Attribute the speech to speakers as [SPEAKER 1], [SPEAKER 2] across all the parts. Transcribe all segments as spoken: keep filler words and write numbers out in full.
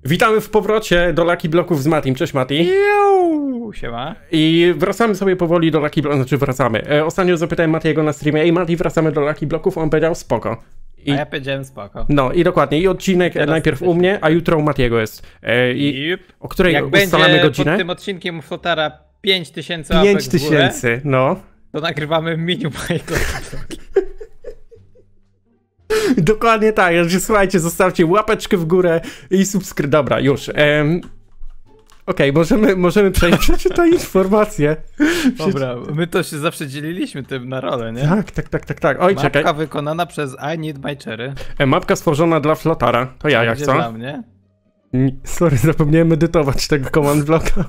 [SPEAKER 1] Witamy w powrocie do Lucky Bloków z Matim. Cześć Mati.
[SPEAKER 2] Juuu, siema.
[SPEAKER 1] I wracamy sobie powoli do Lucky Bloków, znaczy wracamy. E, ostatnio zapytałem Matiego na streamie, ej Mati, wracamy do Lucky Bloków, on powiedział spoko. I,
[SPEAKER 2] a ja powiedziałem spoko.
[SPEAKER 1] No i dokładnie, i odcinek
[SPEAKER 2] Teraz
[SPEAKER 1] najpierw u mnie, a jutro u Matiego jest. E, i
[SPEAKER 2] yep.
[SPEAKER 1] O której
[SPEAKER 2] Jak
[SPEAKER 1] ustalamy
[SPEAKER 2] będzie
[SPEAKER 1] godzinę?
[SPEAKER 2] pod tym odcinkiem Flotara pięć tysięcy łapek
[SPEAKER 1] pięć tysięcy, no.
[SPEAKER 2] To nagrywamy minium Minecraft.
[SPEAKER 1] Dokładnie tak, także słuchajcie, zostawcie łapeczkę w górę i subskrypcję. Dobra, już. Um, Okej, okay, możemy, możemy przejść przeczytać informacje.
[SPEAKER 2] Dobra, my to się zawsze dzieliliśmy tym na rolę, nie?
[SPEAKER 1] Tak, tak, tak, tak, tak. Oj,
[SPEAKER 2] Mapka
[SPEAKER 1] czekaj.
[SPEAKER 2] wykonana przez I Need My Cherry.
[SPEAKER 1] E, mapka stworzona dla Flotara. To ja, jak
[SPEAKER 2] Gdzie
[SPEAKER 1] co?
[SPEAKER 2] dla mnie?
[SPEAKER 1] Sorry, zapomniałem edytować tego command blocka.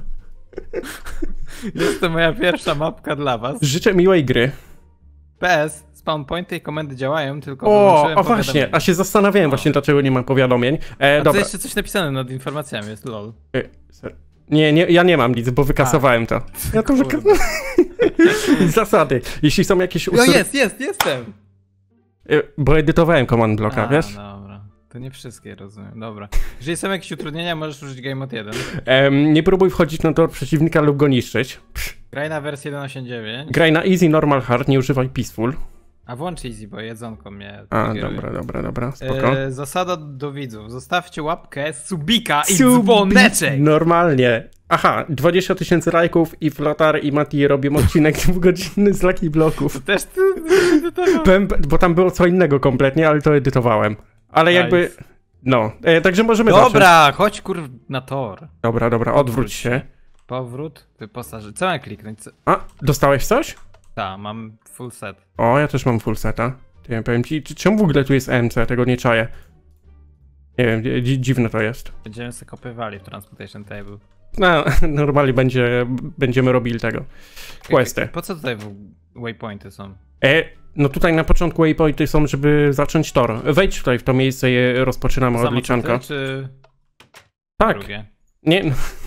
[SPEAKER 2] Jest to moja pierwsza mapka dla was.
[SPEAKER 1] Życzę miłej gry.
[SPEAKER 2] P S, spawn pointy i komendy działają, tylko
[SPEAKER 1] O, o właśnie, a się zastanawiałem o. właśnie, dlaczego nie mam powiadomień. E,
[SPEAKER 2] a
[SPEAKER 1] dobra.
[SPEAKER 2] to jeszcze coś napisane nad informacjami, jest lol.
[SPEAKER 1] E, nie, nie, ja nie mam nic, bo wykasowałem a. to. Ja to wykasowałem. Zasady. Jeśli są jakieś
[SPEAKER 2] usur... No jest, jest, jestem!
[SPEAKER 1] E, bo edytowałem command blocka,
[SPEAKER 2] a,
[SPEAKER 1] wiesz?
[SPEAKER 2] Dobra. To nie wszystkie, rozumiem. Dobra. Jeżeli są jakieś utrudnienia, możesz użyć Game Mode jeden.
[SPEAKER 1] Um, nie próbuj wchodzić na tor przeciwnika lub go niszczyć. Psz.
[SPEAKER 2] Graj na wersję jeden osiemdziesiąt dziewięć.
[SPEAKER 1] Graj na easy, normal, hard, nie używaj peaceful.
[SPEAKER 2] A włącz easy, bo jedzonko mnie...
[SPEAKER 1] A, dobra, dobra, dobra, spoko.
[SPEAKER 2] E, zasada do widzów. Zostawcie łapkę, subika i Subi dzwoneczek!
[SPEAKER 1] Normalnie. Aha, dwadzieścia tysięcy lajków i Flotar i Mati robią odcinek dwugodzinny z Lucky Bloków.
[SPEAKER 2] To też ty...
[SPEAKER 1] Bo tam było co innego kompletnie, ale to edytowałem. Ale nice. Jakby... No, e, także możemy
[SPEAKER 2] Dobra,
[SPEAKER 1] zacząć.
[SPEAKER 2] chodź kur... na tor.
[SPEAKER 1] Dobra, dobra, odwróć się.
[SPEAKER 2] Powrót, wyposaży. Co mam kliknąć? Co...
[SPEAKER 1] A, dostałeś coś?
[SPEAKER 2] Tak, mam full set.
[SPEAKER 1] O, ja też mam full seta. Ja powiem ci, czemu w ogóle tu jest M C? Ja tego nie czaję. Nie wiem, dzi dziwne to jest.
[SPEAKER 2] Będziemy sobie kopywali w Transportation Table.
[SPEAKER 1] No, normalnie będzie, będziemy robili tego. Questy.
[SPEAKER 2] Po co tutaj waypointy są?
[SPEAKER 1] E, no tutaj na początku waypointy są, żeby zacząć tor. Wejdź tutaj w to miejsce i rozpoczynamy odliczanko.
[SPEAKER 2] Czy...
[SPEAKER 1] Tak.
[SPEAKER 2] Drugie?
[SPEAKER 1] Nie.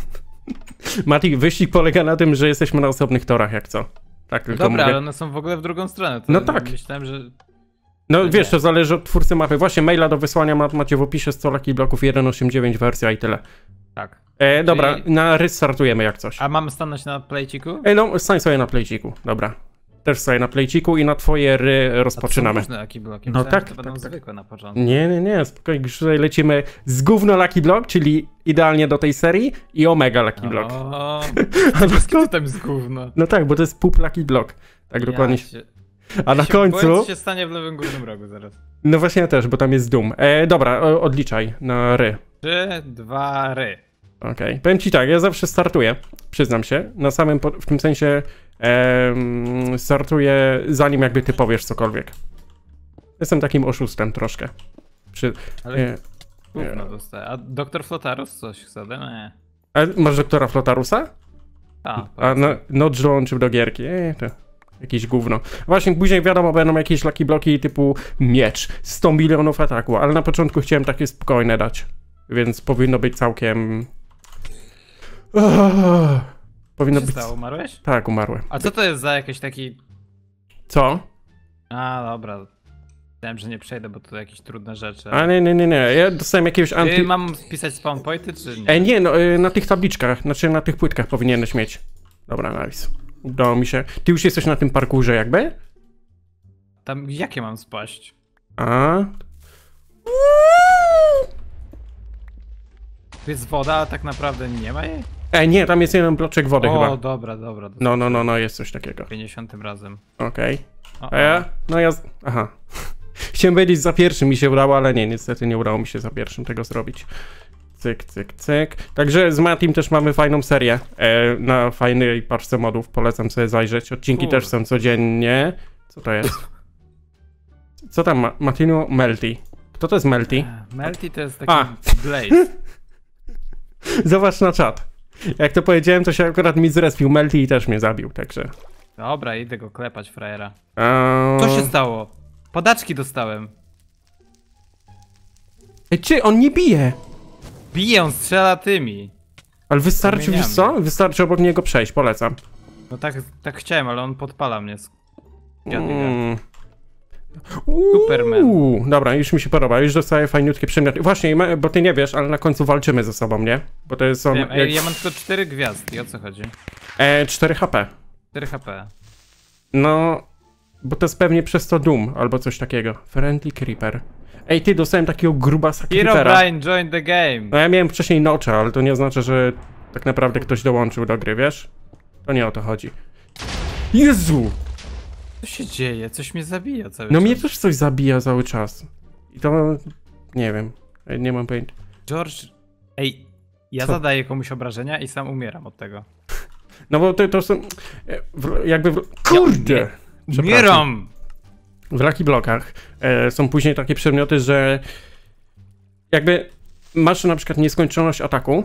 [SPEAKER 1] Mati, wyścig polega na tym, że jesteśmy na osobnych torach, jak co. Tak tylko
[SPEAKER 2] Dobra,
[SPEAKER 1] mówię.
[SPEAKER 2] ale one są w ogóle w drugą stronę. To
[SPEAKER 1] no tak.
[SPEAKER 2] Myślałem, że...
[SPEAKER 1] No
[SPEAKER 2] że
[SPEAKER 1] wiesz,
[SPEAKER 2] nie.
[SPEAKER 1] to zależy od twórcy mapy. Właśnie maila do wysłania macie w opisie z Lucky Bloków jeden osiemdziesiąt dziewięć wersja i tyle.
[SPEAKER 2] Tak.
[SPEAKER 1] E, dobra,
[SPEAKER 2] Czyli...
[SPEAKER 1] na rys startujemy jak coś.
[SPEAKER 2] A mamy stanąć na playciku?
[SPEAKER 1] E, no, stań sobie na playciku, dobra. Też sobie na playciku i na twoje ry rozpoczynamy.
[SPEAKER 2] A to są różne Lucky Bloki.
[SPEAKER 1] No
[SPEAKER 2] Myślałem,
[SPEAKER 1] tak,
[SPEAKER 2] że to
[SPEAKER 1] tak,
[SPEAKER 2] będą
[SPEAKER 1] tak.
[SPEAKER 2] zwykłe na początku.
[SPEAKER 1] Nie, nie, nie, spokojnie, już tutaj lecimy z gówno Lucky Block, czyli idealnie do tej serii i Omega Lucky Block.
[SPEAKER 2] O,
[SPEAKER 1] to...
[SPEAKER 2] tam jest gówno.
[SPEAKER 1] No tak, bo to jest pup Lucky Block. Tak dokładnie.
[SPEAKER 2] Ja się...
[SPEAKER 1] A na
[SPEAKER 2] się
[SPEAKER 1] końcu...
[SPEAKER 2] Boję, co się stanie w lewym górnym rogu zaraz.
[SPEAKER 1] No właśnie ja też, bo tam jest Doom. E, dobra, o, odliczaj na ry.
[SPEAKER 2] Trzy, dwa, ry.
[SPEAKER 1] Okej, okay. Powiem ci tak, ja zawsze startuję, przyznam się, na samym, po, w tym sensie em, startuję zanim jakby ty powiesz cokolwiek. Jestem takim oszustem troszkę. Przy,
[SPEAKER 2] Ale
[SPEAKER 1] e,
[SPEAKER 2] gówno dostaję. A doktor Flotarus coś chce? No nie.
[SPEAKER 1] A masz doktora Flotarusa?
[SPEAKER 2] A,
[SPEAKER 1] A no, Nodge dołączył do gierki, eee, to jakieś gówno. Właśnie później wiadomo, będą jakieś Lucky Bloki typu miecz, sto milionów ataku, ale na początku chciałem takie spokojne dać. Więc powinno być całkiem... Oh, powinno
[SPEAKER 2] Co
[SPEAKER 1] być...
[SPEAKER 2] stało? Umarłeś?
[SPEAKER 1] Tak, umarłem.
[SPEAKER 2] A co to jest za jakiś taki...
[SPEAKER 1] Co?
[SPEAKER 2] A, dobra. Myślałem, że nie przejdę, bo to jakieś trudne rzeczy.
[SPEAKER 1] A nie, nie, nie, nie. Ja dostałem jakiegoś anty...
[SPEAKER 2] Ty mam wpisać spawn pointy, czy nie?
[SPEAKER 1] E, nie, no na tych tabliczkach, znaczy na tych płytkach powinieneś mieć. Dobra, nice. Udało mi się. Ty już jesteś na tym parkurze jakby?
[SPEAKER 2] Tam jakie mam spaść?
[SPEAKER 1] A...
[SPEAKER 2] Tu jest woda, a tak naprawdę nie ma jej?
[SPEAKER 1] E, nie, tam jest jeden bloczek wody
[SPEAKER 2] o,
[SPEAKER 1] chyba.
[SPEAKER 2] O, dobra, dobra.
[SPEAKER 1] No, no, no, no, jest coś takiego.
[SPEAKER 2] pięćdziesiątym razem.
[SPEAKER 1] Okej.
[SPEAKER 2] Okay.
[SPEAKER 1] A ja? No ja... Aha. Chciałem powiedzieć za pierwszym mi się udało, ale nie, niestety nie udało mi się za pierwszym tego zrobić. Cyk, cyk, cyk. Także z Matim też mamy fajną serię e, na fajnej paczce modów. Polecam sobie zajrzeć. Odcinki
[SPEAKER 2] Uf.
[SPEAKER 1] też są codziennie. Co to jest? Co tam ma? Matino Melty. Kto to jest Melty?
[SPEAKER 2] Melty to jest taki
[SPEAKER 1] A.
[SPEAKER 2] Blaze.
[SPEAKER 1] Zobacz na czat. Jak to powiedziałem, to się akurat mi zrespił Melty i też mnie zabił, także...
[SPEAKER 2] Dobra, idę go klepać, frajera.
[SPEAKER 1] Eee...
[SPEAKER 2] Co się stało? Podaczki dostałem.
[SPEAKER 1] Ej, czy on nie bije?
[SPEAKER 2] Bije, on strzela tymi.
[SPEAKER 1] Ale wystarczy, wiesz co? Wystarczy obok niego przejść, polecam.
[SPEAKER 2] No tak, tak chciałem, ale on podpala mnie. Z...
[SPEAKER 1] Mm.
[SPEAKER 2] Superman.
[SPEAKER 1] Uuu, dobra, już mi się podoba, już dostaję fajniutkie przedmioty. Właśnie, ma- bo ty nie wiesz, ale na końcu walczymy ze sobą, nie? Bo to są...
[SPEAKER 2] Wiem,
[SPEAKER 1] jak...
[SPEAKER 2] ej, ja mam tylko cztery gwiazdki, o co chodzi?
[SPEAKER 1] E, cztery H P.
[SPEAKER 2] cztery H P.
[SPEAKER 1] No, bo to jest pewnie przez to Doom, albo coś takiego. Friendly Creeper. Ej, ty, dostałem takiego grubasa
[SPEAKER 2] Hero
[SPEAKER 1] Creepera.
[SPEAKER 2] Brian, join the game.
[SPEAKER 1] No ja miałem wcześniej Notcha, ale to nie oznacza, że tak naprawdę ktoś dołączył do gry, wiesz? To nie o to chodzi. Jezu!
[SPEAKER 2] Co się dzieje? Coś mnie zabija cały
[SPEAKER 1] No
[SPEAKER 2] czas.
[SPEAKER 1] mnie też coś zabija cały czas. I to... nie wiem. Nie mam pojęcia.
[SPEAKER 2] George... Ej, ja
[SPEAKER 1] Co?
[SPEAKER 2] zadaję komuś obrażenia i sam umieram od tego.
[SPEAKER 1] No bo to, to są... e, W, jakby... W, kurde! Przepraszam.
[SPEAKER 2] Umieram!
[SPEAKER 1] W Lucky Blockach e, są później takie przedmioty, że... jakby masz na przykład nieskończoność ataku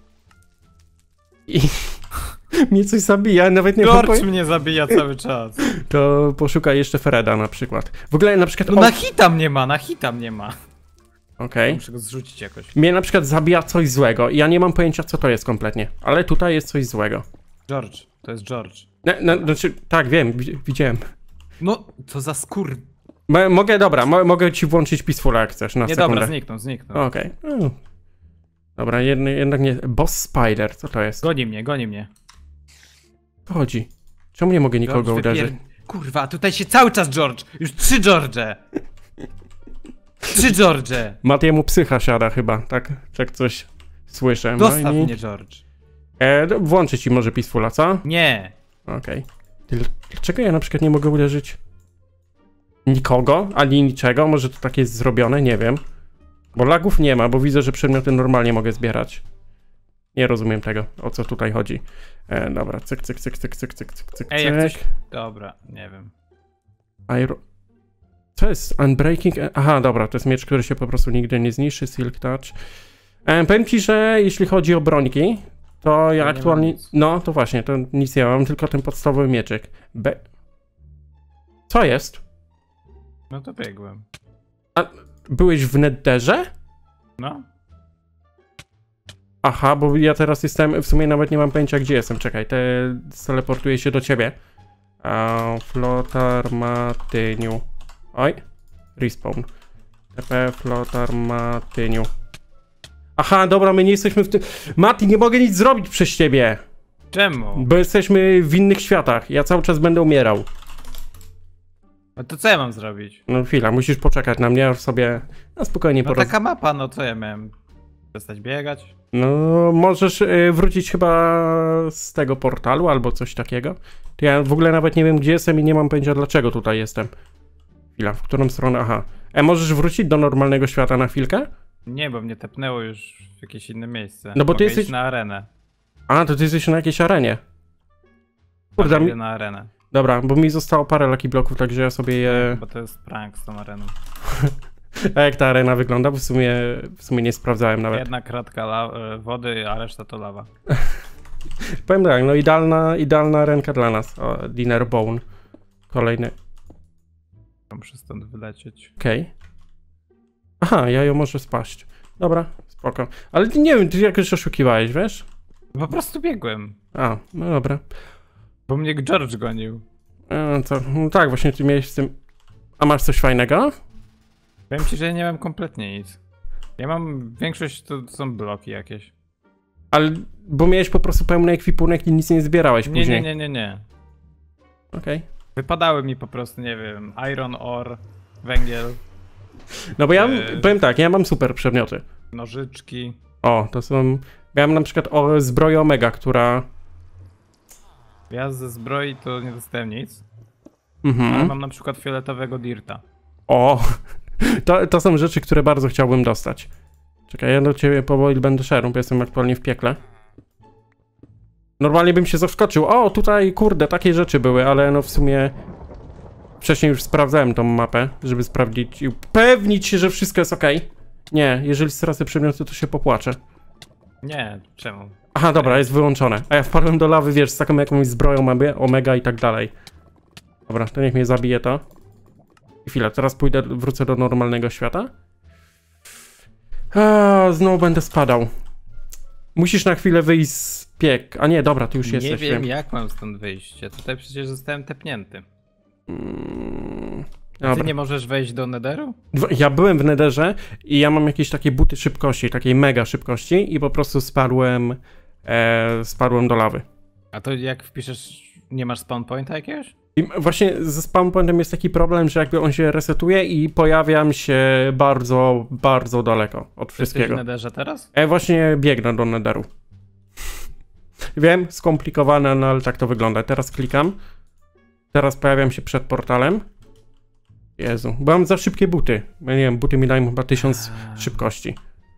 [SPEAKER 1] i mnie coś zabija, nawet nie mam
[SPEAKER 2] George mnie zabija cały czas.
[SPEAKER 1] to poszukaj jeszcze Freda na przykład. W ogóle na przykład...
[SPEAKER 2] No
[SPEAKER 1] o-
[SPEAKER 2] na hita mnie ma, na hita mnie ma.
[SPEAKER 1] Okej.
[SPEAKER 2] Muszę go zrzucić jakoś.
[SPEAKER 1] Mnie na przykład zabija coś złego i ja nie mam pojęcia, co to jest kompletnie. Ale tutaj jest coś złego.
[SPEAKER 2] George, to jest George.
[SPEAKER 1] No, no, znaczy, tak, wiem, wi- widziałem.
[SPEAKER 2] No, co za skór...
[SPEAKER 1] Mo- mogę, dobra, mo- mogę ci włączyć Peacefula, jak chcesz, na
[SPEAKER 2] Nie,
[SPEAKER 1] sekundę.
[SPEAKER 2] dobra, zniknął, zniknął.
[SPEAKER 1] Okej. Mm. Dobra, jedny, jednak nie... Boss Spider, co to jest?
[SPEAKER 2] Goni mnie, goni mnie.
[SPEAKER 1] Co chodzi? Czemu nie mogę nikogo
[SPEAKER 2] George,
[SPEAKER 1] uderzyć?
[SPEAKER 2] wypier- Kurwa, tutaj się cały czas George! Już trzy George! Trzy George!
[SPEAKER 1] Matiemu psycha siada chyba, tak? Jak coś słyszę. No
[SPEAKER 2] Dostaw
[SPEAKER 1] i...
[SPEAKER 2] mnie, George.
[SPEAKER 1] E, do- włączę ci może Peacefula, co?
[SPEAKER 2] Nie.
[SPEAKER 1] Okej. Ty, Dlaczego ja na przykład nie mogę uderzyć nikogo, ani niczego? Może to tak jest zrobione? Nie wiem. Bo lagów nie ma, bo widzę, że przedmioty normalnie mogę zbierać. Nie rozumiem tego, o co tutaj chodzi. E, dobra, cyk, cyk, cyk, cyk, cyk, cyk, cyk, cyk,
[SPEAKER 2] Ej, jak
[SPEAKER 1] cyk.
[SPEAKER 2] coś... Dobra, nie wiem.
[SPEAKER 1] Iron... Co jest? Unbreaking... Aha, dobra, to jest miecz, który się po prostu nigdy nie zniszczy. Silk Touch. E, powiem ci, że jeśli chodzi o brońki, to ja
[SPEAKER 2] nie mam
[SPEAKER 1] aktualnie...
[SPEAKER 2] nic.
[SPEAKER 1] No, to właśnie, to nic nie mam, tylko ten podstawowy mieczyk. Be... Co jest?
[SPEAKER 2] No to biegłem.
[SPEAKER 1] Byłeś w Netherze?
[SPEAKER 2] No.
[SPEAKER 1] Aha, bo ja teraz jestem, w sumie nawet nie mam pojęcia, gdzie jestem. Czekaj, te teleportuję się do ciebie. A, Flotar Matyniu. Oj, respawn. T P Flotar Matyniu. Aha, dobra, my nie jesteśmy w tym... Mati, nie mogę nic zrobić przez ciebie,
[SPEAKER 2] Czemu?
[SPEAKER 1] bo jesteśmy w innych światach. Ja cały czas będę umierał.
[SPEAKER 2] A to co ja mam zrobić?
[SPEAKER 1] No chwila, musisz poczekać na mnie, aż sobie no, spokojnie
[SPEAKER 2] No
[SPEAKER 1] poroz...
[SPEAKER 2] taka mapa, no co ja miałem? Przestać biegać?
[SPEAKER 1] No, możesz y, wrócić chyba z tego portalu albo coś takiego. To ja w ogóle nawet nie wiem, gdzie jestem i nie mam pojęcia, dlaczego tutaj jestem. Chwila, w którą stronę? Aha. E, możesz wrócić do normalnego świata na chwilkę?
[SPEAKER 2] Nie, bo mnie tepnęło już w jakieś inne miejsce.
[SPEAKER 1] No bo ty
[SPEAKER 2] Mogę
[SPEAKER 1] jesteś-
[SPEAKER 2] iść na arenę.
[SPEAKER 1] A, to ty jesteś na jakiejś arenie. Kurde,
[SPEAKER 2] Kurde,
[SPEAKER 1] mi...
[SPEAKER 2] idę na arenę.
[SPEAKER 1] Dobra, bo mi zostało parę lucky bloków, także ja sobie je...
[SPEAKER 2] Bo to jest prank z tą areną.
[SPEAKER 1] A jak ta arena wygląda? Bo w sumie, w sumie nie sprawdzałem nawet.
[SPEAKER 2] Jedna kratka la- e, wody, a reszta to lawa.
[SPEAKER 1] Powiem tak, no idealna, idealna arenka dla nas. O, Dinner Bone. Kolejny.
[SPEAKER 2] Muszę stąd wylecieć.
[SPEAKER 1] Okej. Aha, ja ją może spaść. Dobra, spoko. Ale ty nie wiem, ty jakoś oszukiwałeś, wiesz?
[SPEAKER 2] Po prostu biegłem.
[SPEAKER 1] A, no dobra.
[SPEAKER 2] Bo mnie George gonił.
[SPEAKER 1] E, to, no tak, właśnie ty miałeś z tym... A masz coś fajnego?
[SPEAKER 2] Powiem ci, że ja nie mam kompletnie nic. Ja mam... Większość to są bloki jakieś.
[SPEAKER 1] Ale, bo miałeś po prostu pełny ekwipunek i nic nie zbierałeś
[SPEAKER 2] Nie,
[SPEAKER 1] później.
[SPEAKER 2] nie, nie, nie, nie.
[SPEAKER 1] Okej.
[SPEAKER 2] Wypadały mi po prostu, nie wiem, iron ore, węgiel,
[SPEAKER 1] No bo ja,
[SPEAKER 2] Eee.
[SPEAKER 1] powiem tak, ja mam super przedmioty.
[SPEAKER 2] nożyczki.
[SPEAKER 1] O, to są... Miałem na przykład o, zbroję Omega, która...
[SPEAKER 2] Ja ze zbroi to nie dostałem nic. Ale
[SPEAKER 1] Mhm.
[SPEAKER 2] mam na przykład fioletowego dirta.
[SPEAKER 1] O, to, to są rzeczy, które bardzo chciałbym dostać. Czekaj, ja do ciebie powoli będę szedł, bo jestem aktualnie w piekle. Normalnie bym się zaskoczył. O, tutaj, kurde, takie rzeczy były, ale no w sumie... Wcześniej już sprawdzałem tą mapę, żeby sprawdzić i upewnić się, że wszystko jest ok. Nie, jeżeli stracę przedmioty, to się popłaczę.
[SPEAKER 2] Nie, czemu?
[SPEAKER 1] Aha, dobra, jest wyłączone. A ja wpadłem do lawy, wiesz, z taką jakąś zbroją Omega i tak dalej. Dobra, to niech mnie zabije to. Chwilę, teraz pójdę, wrócę do normalnego świata. A, znowu będę spadał. Musisz na chwilę wyjść z piek. A nie, dobra, ty już
[SPEAKER 2] Nie
[SPEAKER 1] jesteś.
[SPEAKER 2] wiem jak mam stąd wyjść. Ja tutaj przecież zostałem tepnięty.
[SPEAKER 1] Mm,
[SPEAKER 2] A ty
[SPEAKER 1] Dobra.
[SPEAKER 2] nie możesz wejść do Netheru?
[SPEAKER 1] Dwa- Ja byłem w Netherze i ja mam jakieś takie buty szybkości, takiej mega szybkości i po prostu spadłem, e, spadłem do lawy.
[SPEAKER 2] A to jak wpiszesz, nie masz spawn pointa jakiegoś?
[SPEAKER 1] I właśnie ze spawn pointem jest taki problem, że jakby on się resetuje i pojawiam się bardzo, bardzo daleko od
[SPEAKER 2] Jesteś w
[SPEAKER 1] wszystkiego.
[SPEAKER 2] Netherze teraz?
[SPEAKER 1] E, właśnie biegnę do Netheru. Wiem, skomplikowane, no ale tak to wygląda. Teraz klikam. Teraz pojawiam się przed portalem. Jezu, bo mam za szybkie buty. Ja nie wiem, buty mi dają chyba tysiąc szybkości.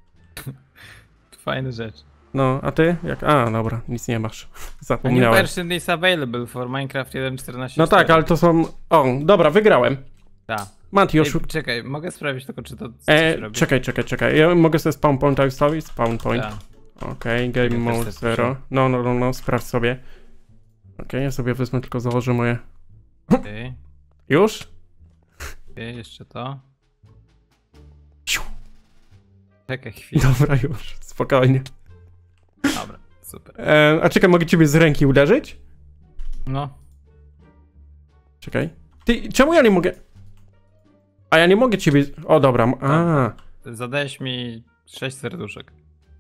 [SPEAKER 2] Fajna rzecz.
[SPEAKER 1] No, a ty? Jak? A, dobra, nic nie masz.
[SPEAKER 2] A new
[SPEAKER 1] Zapomniałem.
[SPEAKER 2] version is available for Minecraft jeden czternaście.
[SPEAKER 1] No tak, ale to są... O, dobra, wygrałem.
[SPEAKER 2] Tak.
[SPEAKER 1] Mati,
[SPEAKER 2] Ej,
[SPEAKER 1] oszuk...
[SPEAKER 2] czekaj, mogę sprawdzić tylko, czy to coś
[SPEAKER 1] E,
[SPEAKER 2] robi?
[SPEAKER 1] czekaj, czekaj, czekaj. Ja mogę sobie spawn point ustawić? Spawn point.
[SPEAKER 2] Tak.
[SPEAKER 1] Okej, game
[SPEAKER 2] Czekaj,
[SPEAKER 1] mode
[SPEAKER 2] też
[SPEAKER 1] zero. No, no, no, no, sprawdź sobie. Okej, ja sobie wezmę, tylko założę moje...
[SPEAKER 2] Okej,
[SPEAKER 1] Już?
[SPEAKER 2] okej, jeszcze to.
[SPEAKER 1] Ciu.
[SPEAKER 2] Czekaj chwilę.
[SPEAKER 1] Dobra, już, spokojnie.
[SPEAKER 2] Dobra, super.
[SPEAKER 1] E, a czekaj, mogę ciebie z ręki uderzyć?
[SPEAKER 2] No,
[SPEAKER 1] Czekaj. Ty, czemu ja nie mogę... A ja nie mogę ciebie... O, dobra, m- a.
[SPEAKER 2] zadałeś mi sześć serduszek.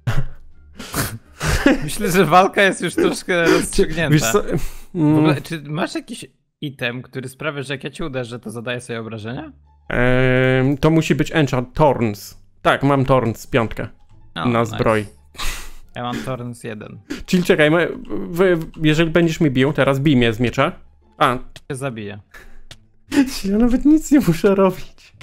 [SPEAKER 2] Myślę, że walka jest już troszkę rozstrzygnięta.
[SPEAKER 1] Wiesz co?
[SPEAKER 2] W
[SPEAKER 1] Mm,
[SPEAKER 2] ogóle, czy masz jakiś item, który sprawia, że jak ja cię uderzę, to zadaję sobie obrażenia?
[SPEAKER 1] em, to musi być enchant Thorns. Tak, mam Thorns piątkę
[SPEAKER 2] No,
[SPEAKER 1] na
[SPEAKER 2] nice.
[SPEAKER 1] zbroi.
[SPEAKER 2] Ja mam Thorns jeden.
[SPEAKER 1] Czyli czekaj, my, wy, jeżeli będziesz mi bił, teraz bij mnie z miecza. A,
[SPEAKER 2] Cię zabiję.
[SPEAKER 1] ja nawet nic nie muszę robić.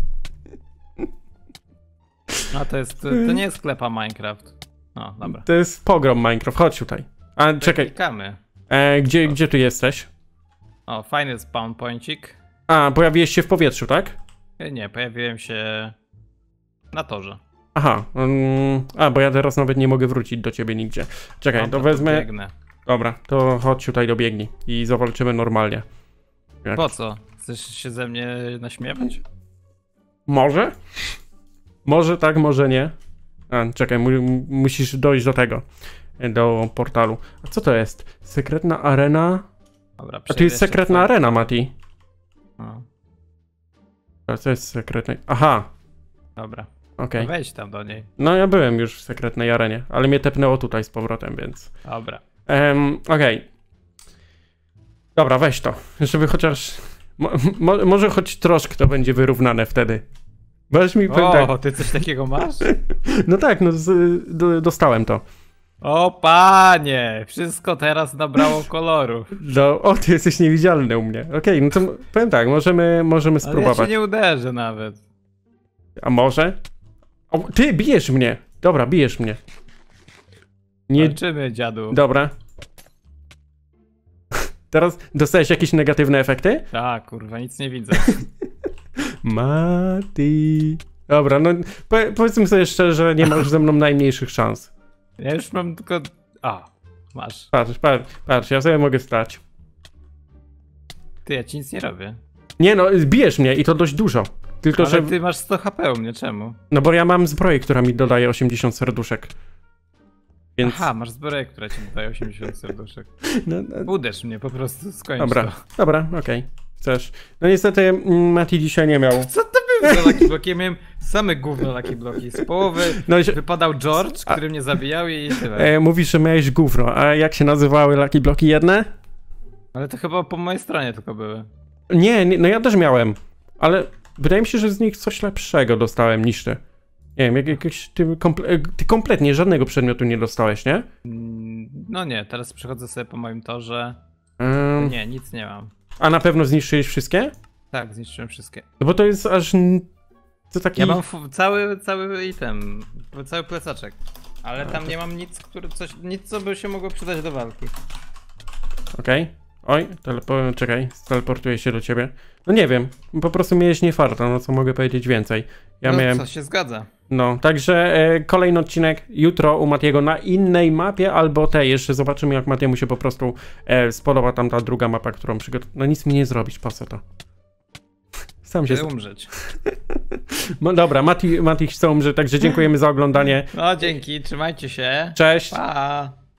[SPEAKER 2] No to jest, to, to nie jest sklepa Minecraft. No, dobra.
[SPEAKER 1] To jest pogrom Minecraft, chodź tutaj. A, czekaj,
[SPEAKER 2] Klikamy.
[SPEAKER 1] e, gdzie, gdzie ty jesteś?
[SPEAKER 2] O, fajny spawn pointik.
[SPEAKER 1] A, pojawiłeś się w powietrzu, tak?
[SPEAKER 2] E, Nie, pojawiłem się na torze.
[SPEAKER 1] Aha, mm, a, bo ja teraz nawet nie mogę wrócić do ciebie nigdzie. Czekaj, to
[SPEAKER 2] Dobra,
[SPEAKER 1] wezmę...
[SPEAKER 2] biegnę.
[SPEAKER 1] Dobra, to chodź tutaj dobiegnij i zawalczymy normalnie. Jak?
[SPEAKER 2] Po co? Chcesz się ze mnie naśmiewać?
[SPEAKER 1] Może? Może tak, może nie. A, czekaj, mu, musisz dojść do tego. Do portalu. A co to jest? Sekretna arena?
[SPEAKER 2] Dobra,
[SPEAKER 1] A tu
[SPEAKER 2] przejdę
[SPEAKER 1] jest
[SPEAKER 2] jeszcze
[SPEAKER 1] sekretna
[SPEAKER 2] twoje-
[SPEAKER 1] arena, Mati.
[SPEAKER 2] No,
[SPEAKER 1] A co jest sekretna? Aha,
[SPEAKER 2] dobra.
[SPEAKER 1] okej.
[SPEAKER 2] Wejdź tam do niej.
[SPEAKER 1] No ja byłem już w sekretnej arenie, ale mnie tepnęło tutaj z powrotem, więc...
[SPEAKER 2] Dobra.
[SPEAKER 1] Um, okej. Dobra, weź to, żeby chociaż... Mo, mo, może choć troszkę to będzie wyrównane wtedy. Weź mi... powiem tak.
[SPEAKER 2] O, ty coś takiego masz?
[SPEAKER 1] No tak, no z, do, dostałem to.
[SPEAKER 2] O panie! Wszystko teraz nabrało koloru.
[SPEAKER 1] No, o, ty jesteś niewidzialny u mnie. Okej, no to m- powiem tak, możemy, możemy
[SPEAKER 2] Ale ja
[SPEAKER 1] spróbować.
[SPEAKER 2] cię nie uderzę nawet.
[SPEAKER 1] A może? O, ty, bijesz mnie! Dobra, bijesz mnie. Nie...
[SPEAKER 2] Walczymy, dziadu.
[SPEAKER 1] Dobra. Teraz dostałeś jakieś negatywne efekty?
[SPEAKER 2] Tak, kurwa, nic nie widzę.
[SPEAKER 1] Mati. Dobra, no po, powiedzmy sobie szczerze, nie masz ze mną najmniejszych szans.
[SPEAKER 2] Ja już mam tylko... A, masz.
[SPEAKER 1] Patrz, patrz, patrz, ja sobie mogę stać.
[SPEAKER 2] Ty, ja ci nic nie robię.
[SPEAKER 1] Nie no, bijesz mnie i to dość dużo. Tylko,
[SPEAKER 2] Ale
[SPEAKER 1] że...
[SPEAKER 2] ty masz sto H P u mnie, czemu?
[SPEAKER 1] No bo ja mam zbroję, która mi dodaje osiemdziesiąt serduszek. Więc...
[SPEAKER 2] Aha, masz zbroję, która ci daje osiemdziesiąt serduszek.
[SPEAKER 1] No, no,
[SPEAKER 2] Uderz mnie po prostu, skończ
[SPEAKER 1] dobra,
[SPEAKER 2] to.
[SPEAKER 1] dobra, okej. Chcesz. No niestety mm, Mati dzisiaj nie miał.
[SPEAKER 2] Co to był za Lucky Block? Ja miałem same gówno Lucky Blocki. Z połowy
[SPEAKER 1] No, i się-
[SPEAKER 2] wypadał George, który mnie zabijał i tyle.
[SPEAKER 1] e, mówisz, że miałeś gówno, a jak się nazywały Lucky Bloki jedne?
[SPEAKER 2] Ale to chyba po mojej stronie tylko były.
[SPEAKER 1] Nie, nie, no ja też miałem, ale wydaje mi się, że z nich coś lepszego dostałem niż ty. Nie wiem, jak, jakiś, ty, komple ty kompletnie żadnego przedmiotu nie dostałeś, nie?
[SPEAKER 2] Mm, No nie, teraz przechodzę sobie po moim torze.
[SPEAKER 1] Um,
[SPEAKER 2] Nie, nic nie mam.
[SPEAKER 1] a na pewno zniszczyłeś wszystkie?
[SPEAKER 2] Tak, zniszczyłem wszystkie.
[SPEAKER 1] No bo to jest aż... n- To taki...
[SPEAKER 2] Ja mam fu- cały, cały item, cały plecaczek. Ale tam nie mam nic, który coś, nic co by się mogło przydać do walki.
[SPEAKER 1] Okej. Oj, telepo- czekaj, teleportuję się do ciebie. No nie wiem, po prostu miałeś nie farta, no co mogę powiedzieć więcej. Ja
[SPEAKER 2] no
[SPEAKER 1] miałem...
[SPEAKER 2] co się zgadza.
[SPEAKER 1] No, także e, kolejny odcinek jutro u Matiego na innej mapie, albo tej, jeszcze zobaczymy jak Matiemu się po prostu e, spodoba tam ta druga mapa, którą przygotowałem. No nic mi nie zrobić, po co to? Sam się...
[SPEAKER 2] Chcę umrzeć.
[SPEAKER 1] No dobra, Mati, Mati chce umrzeć, także dziękujemy za oglądanie.
[SPEAKER 2] No dzięki, trzymajcie się.
[SPEAKER 1] Cześć!
[SPEAKER 2] Pa!